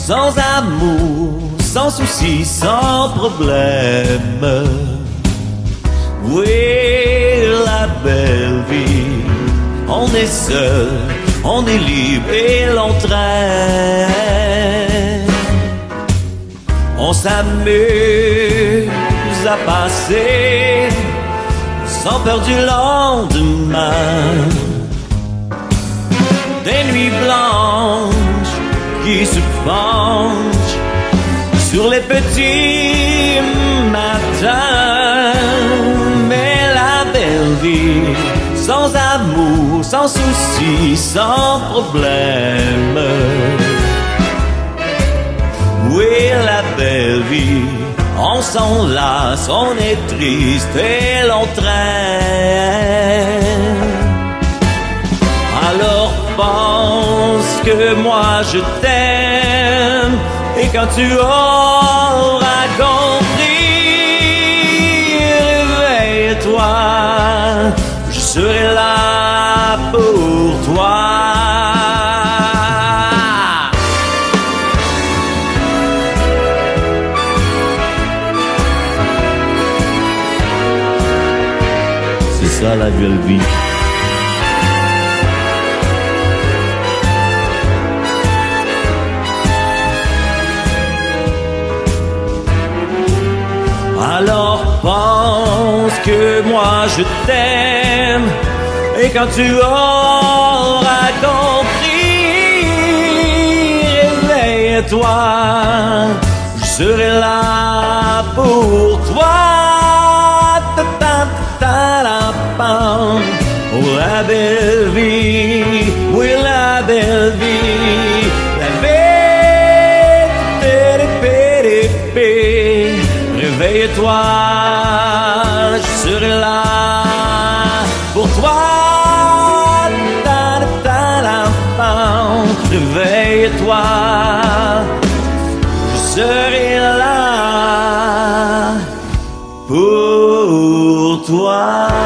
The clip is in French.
sans amour, sans souci, sans problème. Où est la belle vie? On est seul, on est libre et l'on traîne. On s'amuse à passer sans peur du lendemain. Des nuits blanches qui se penchent sur les petits matins. Mais la belle vie, sans amour, sans souci, sans problème. Où est la belle vie? On s'enlace, on est triste et l'on traîne. Alors pense que moi je t'aime, et quand tu auras compris, réveille-toi, je serai là pour toi. C'est ça la belle vie. Alors pense que moi je t'aime, et quand tu auras compris, réveille-toi, je serai là pour toi. Oh la belle vie, oui la belle vie, la belle vie. Réveille-toi, je serai là pour toi. Réveille-toi, je serai là pour toi.